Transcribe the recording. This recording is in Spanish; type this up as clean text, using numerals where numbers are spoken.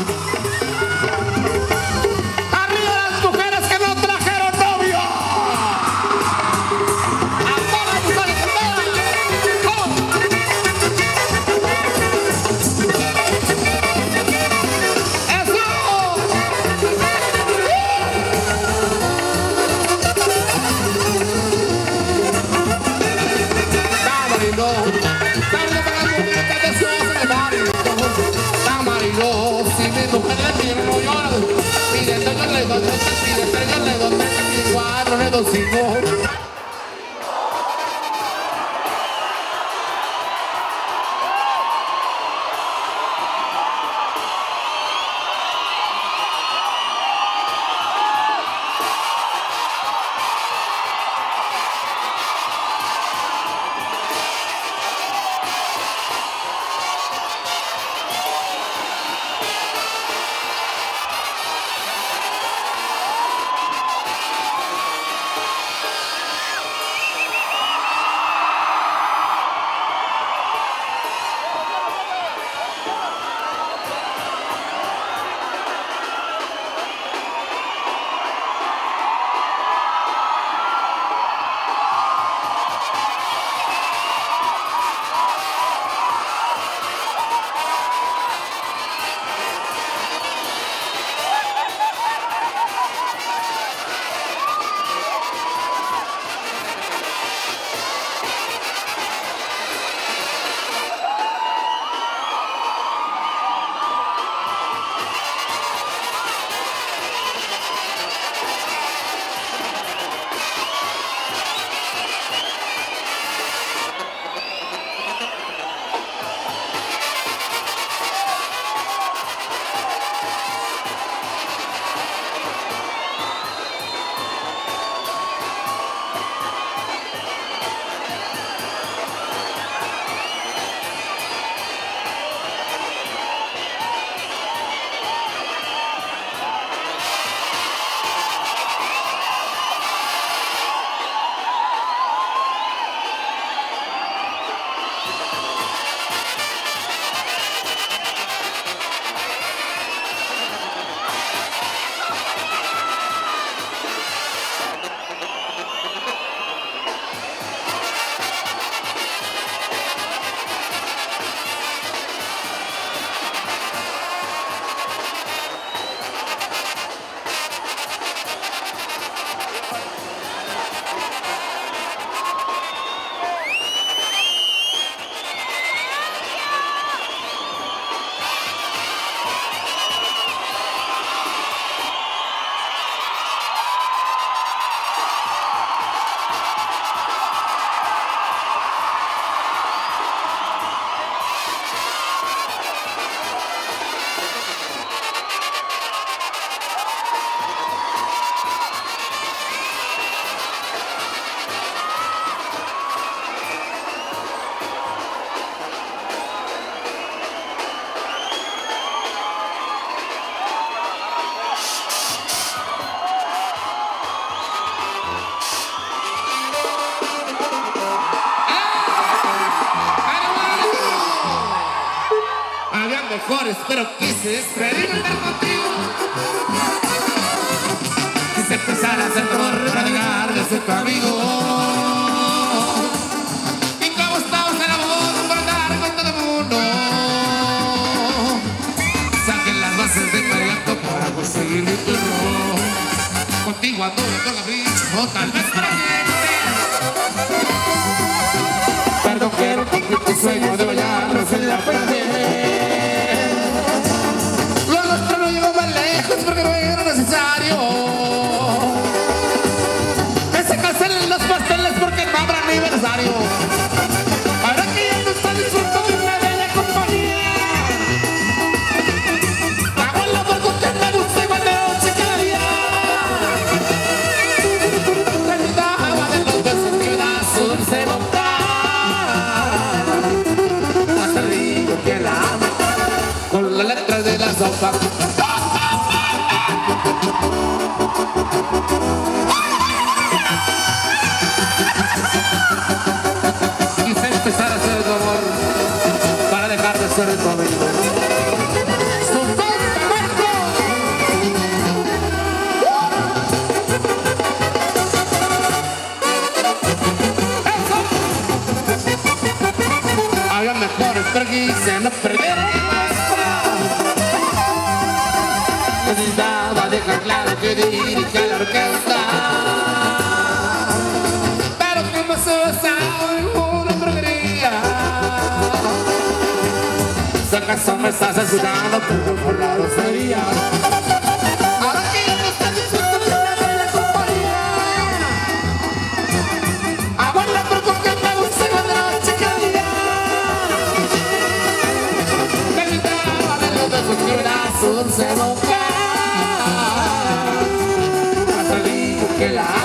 mejores, pero quise despedirme contigo. Quise empezar a hacer amor para dejar de ser tu amigo. Y como estamos en amor por andar con todo el mundo, saquen las bases de inmediato para conseguir mi turno. Contigo ando de todo capricho, o tal vez para siempre. Perdón, quiero cumplir tu sueño de bailarnos en la frente. Lo nuestro no llegó más lejos porque no era necesario que se cancelen los pasteles porque no habrá aniversario. Ahora que ya no está disfrutando de una bella compañía, hago el amor con quien me gusta igual de noche cada día. La guitarra de los besos que me da su dulce boca. Que la amo con la letra de la sopa. Quise empezar a hacer tu amor para dejar de ser tu amigo. dejar claro que dirige a la orquesta. Pero que me se besaba en una droguería. Si acaso me estás escuchando, pero por la grosería. Ahora que ya no estás dispuesto a la bella compañía. Abuela, porque me gusta la noche que día. Me gritaba de los besos que era su dulce boca. Hasta digo que la